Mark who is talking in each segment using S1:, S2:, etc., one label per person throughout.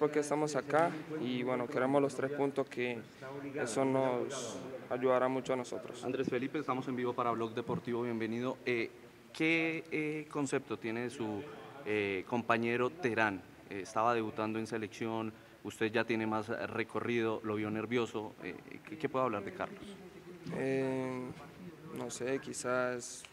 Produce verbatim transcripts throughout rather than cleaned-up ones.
S1: por qué estamos acá y bueno, queremos los tres puntos que eso nos ayudará mucho a nosotros.
S2: Andrés Felipe, estamos en vivo para Blog Deportivo, bienvenido. Eh, ¿Qué eh, concepto tiene de su eh, compañero Terán? Eh, estaba debutando en selección, usted ya tiene más recorrido, lo vio nervioso. Eh, ¿qué, ¿Qué puede hablar de Carlos?
S1: Eh, no sé, quizás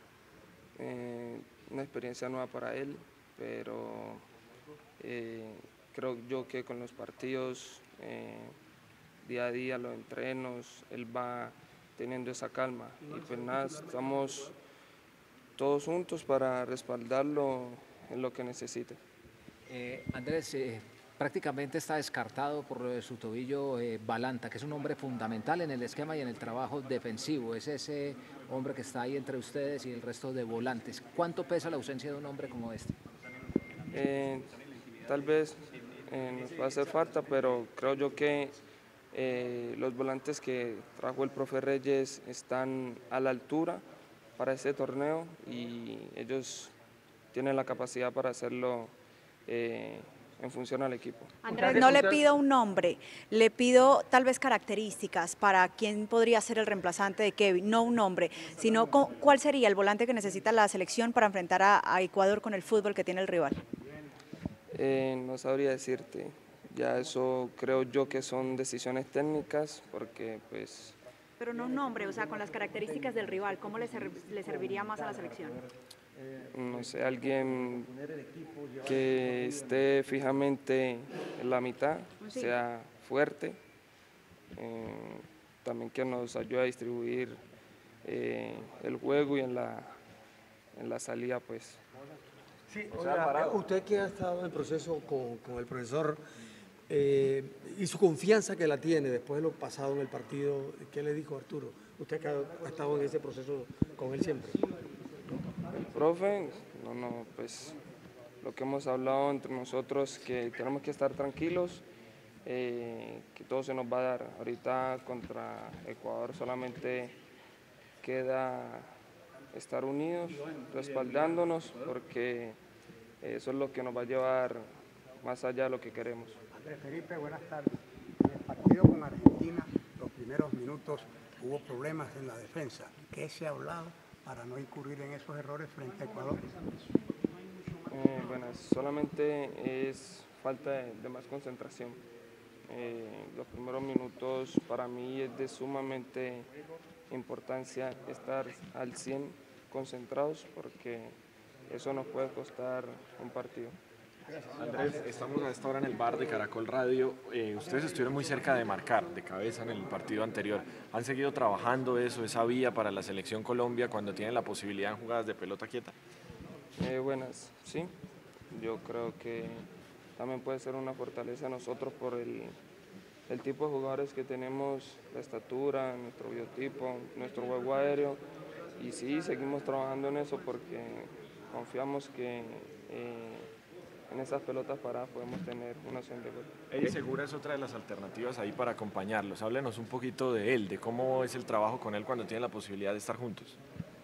S1: eh, una experiencia nueva para él, pero eh, creo yo que con los partidos, eh, día a día, los entrenos, él va teniendo esa calma y pues nada, estamos todos juntos para respaldarlo en lo que necesite.
S3: Eh, Andrés, eh, prácticamente está descartado por eh, su tobillo eh, Balanta, que es un hombre fundamental en el esquema y en el trabajo defensivo. Es ese hombre que está ahí entre ustedes y el resto de volantes. ¿Cuánto pesa la ausencia de un hombre como este?
S1: Eh, tal vez eh, nos va a hacer falta, pero creo yo que eh, los volantes que trajo el profe Reyes están a la altura para este torneo y ellos tienen la capacidad para hacerlo eh, en función al equipo.
S4: Andrés, no le pido un nombre, le pido tal vez características para quién podría ser el reemplazante de Kevin, no un nombre, sino cuál sería el volante que necesita la selección para enfrentar a, a Ecuador con el fútbol que tiene el rival.
S1: Eh, no sabría decirte, ya eso creo yo que son decisiones técnicas porque pues...
S4: Pero no un nombre, o sea, con las características del rival, ¿cómo le, ser, le serviría más a la selección?
S1: No sé, alguien que esté fijamente en la mitad,
S4: Sí.
S1: sea fuerte, eh, también que nos ayude a distribuir eh, el juego y en la, en la salida pues.
S5: Sí, oiga, usted que ha estado en proceso con, con el profesor eh, y su confianza que la tiene después de lo pasado en el partido, ¿qué le dijo Arturo? Usted que ha, ha estado en ese proceso con él siempre.
S1: El profe, no, no, pues lo que hemos hablado entre nosotros, que tenemos que estar tranquilos, eh, que todo se nos va a dar. Ahorita contra Ecuador solamente queda estar unidos, respaldándonos, porque eso es lo que nos va a llevar más allá de lo que queremos.
S6: Andrés Felipe, buenas tardes. En el partido con Argentina, los primeros minutos hubo problemas en la defensa. ¿Qué se ha hablado para no incurrir en esos errores frente a Ecuador?
S1: Eh, bueno, solamente es falta de, de más concentración. Eh, los primeros minutos para mí es de sumamente importancia estar al cien concentrados porque eso nos puede costar un partido.
S7: Andrés, estamos a esta hora en el bar de Caracol Radio. Eh, ustedes estuvieron muy cerca de marcar de cabeza en el partido anterior. ¿Han seguido trabajando eso, esa vía para la selección Colombia cuando tienen la posibilidad en jugadas de pelota quieta?
S1: Eh, buenas, sí. Yo creo que también puede ser una fortaleza a nosotros por el, el tipo de jugadores que tenemos, la estatura, nuestro biotipo, nuestro juego aéreo. Y sí, seguimos trabajando en eso porque confiamos que eh, en esas pelotas paradas podemos tener una opción de gol.
S7: Eddie Segura es otra de las alternativas ahí para acompañarlos. Háblenos un poquito de él, de cómo es el trabajo con él cuando tienen la posibilidad de estar juntos.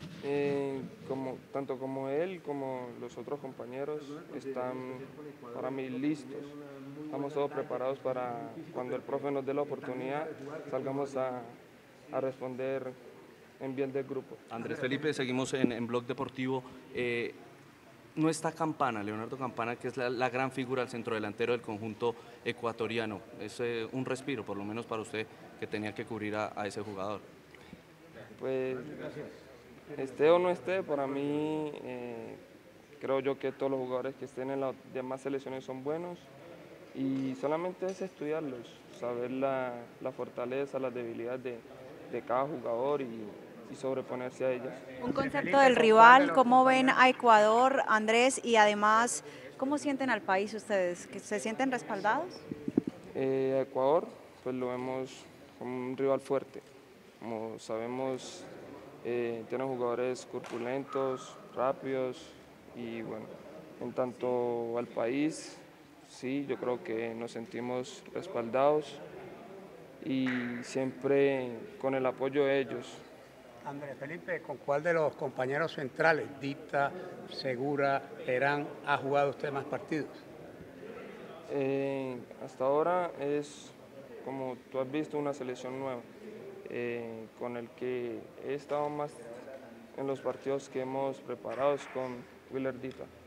S1: Eh, como, tanto como él como los otros compañeros están para mí listos. Estamos todos preparados para cuando el profe nos dé la oportunidad salgamos a, a responder en bien del grupo.
S2: Andrés Felipe, seguimos en, en Blog Deportivo. Eh, no está Campana, Leonardo Campana, que es la, la gran figura, el centrodelantero del conjunto ecuatoriano. Es eh, un respiro, por lo menos para usted, que tenía que cubrir a, a ese jugador.
S1: Pues, esté o no esté, para mí eh, creo yo que todos los jugadores que estén en las demás selecciones son buenos y solamente es estudiarlos, saber la, la fortaleza, las debilidades de, de cada jugador y, y sobreponerse a ellas.
S4: Un concepto del rival, ¿cómo ven a Ecuador, Andrés? Y además, ¿cómo sienten al país ustedes? ¿Que se sienten respaldados?
S1: Eh, a Ecuador, pues lo vemos como un rival fuerte, como sabemos, eh, tienen jugadores corpulentos, rápidos y bueno, en tanto al país, sí, yo creo que nos sentimos respaldados y siempre con el apoyo de ellos.
S6: Andrés Felipe, ¿con cuál de los compañeros centrales, Dita, Segura, Terán, ha jugado usted más partidos?
S1: Eh, hasta ahora es, como tú has visto, una selección nueva, eh, con el que he estado más en los partidos que hemos preparado con Willardita.